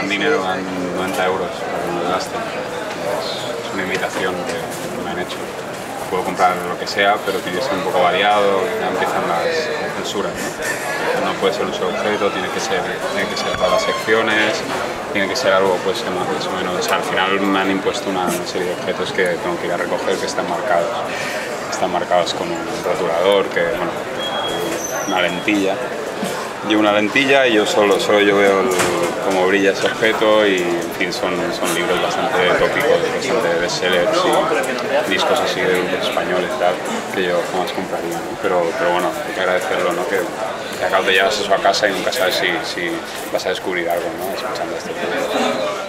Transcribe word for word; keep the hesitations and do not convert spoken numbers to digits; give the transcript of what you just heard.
dan dinero, dan noventa euros para que me lo gasten. Es, es una invitación que, que me han hecho. Puedo comprar lo que sea, pero tiene que ser un poco variado, ya empiezan las censuras, ¿no? No puede ser un solo objeto, tiene que ser, tiene que ser todas las secciones, tiene que ser algo pues más o menos. O sea, al final me han impuesto una serie de objetos que tengo que ir a recoger que están marcados. Están marcados con un rotulador, que, bueno, una lentilla. Llevo una lentilla y yo solo, solo yo veo el, cómo brilla ese objeto y, en fin, son, son libros bastante tópicos, bastante bestsellers y discos así de grupos españoles, tal, que yo jamás compraría, ¿no? Pero, pero bueno, hay que agradecerlo, ¿no? Que, que acabas de llevas eso a casa y nunca sabes si, si vas a descubrir algo, ¿no? Escuchando este tema.